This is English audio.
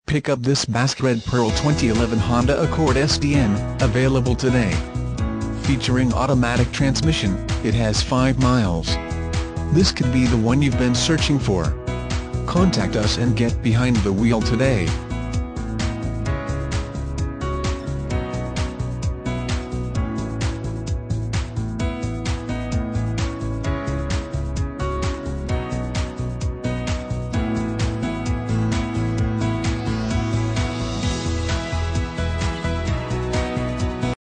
Pick up this Basque Red Pearl 2011 Honda Accord SDN, available today. Featuring automatic transmission, it has 5 miles. This could be the one you've been searching for. Contact us and get behind the wheel today.